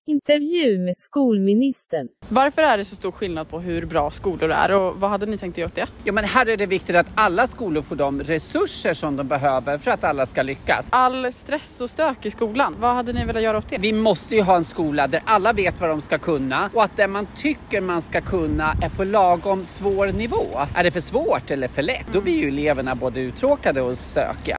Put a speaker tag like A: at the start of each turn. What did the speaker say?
A: Intervju med skolministern.
B: Varför är det så stor skillnad på hur bra skolor är och vad hade ni tänkt göra åt det?
C: Ja, men här är det viktigt att alla skolor får de resurser som de behöver för att alla ska lyckas.
B: All stress och stök i skolan, vad hade ni velat göra åt det?
C: Vi måste ju ha en skola där alla vet vad de ska kunna och att det man tycker man ska kunna är på lagom svår nivå. Är det för svårt eller för lätt, då blir ju eleverna både uttråkade och stökiga.